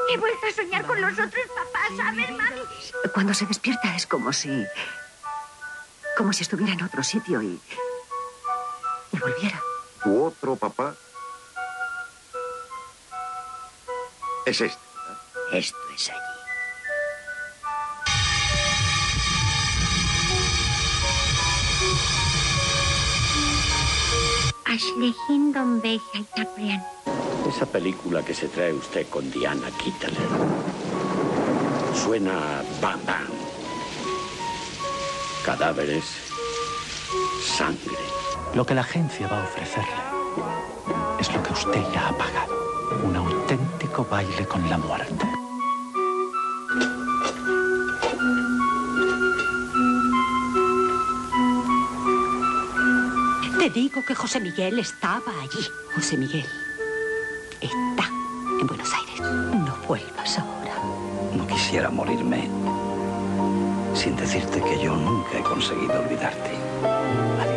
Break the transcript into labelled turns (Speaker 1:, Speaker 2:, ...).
Speaker 1: He vuelto a soñar con los otros papás, ¿sabes, mami?
Speaker 2: Cuando se despierta es como si estuviera en otro sitio y volviera.
Speaker 3: ¿Tu otro papá? Es este, ¿verdad?
Speaker 4: Esto es allí.
Speaker 1: Ashlehin Don Beja y Taprian.
Speaker 5: Esa película que se trae usted con Diana Kittler suena a Bam Bam. Cadáveres, sangre.
Speaker 6: Lo que la agencia va a ofrecerle es lo que usted ya ha pagado. Un auténtico baile con la muerte.
Speaker 2: Te digo que José Miguel estaba allí. José Miguel está en Buenos Aires. No vuelvas ahora.
Speaker 4: No quisiera morirme sin decirte que yo nunca he conseguido olvidarte.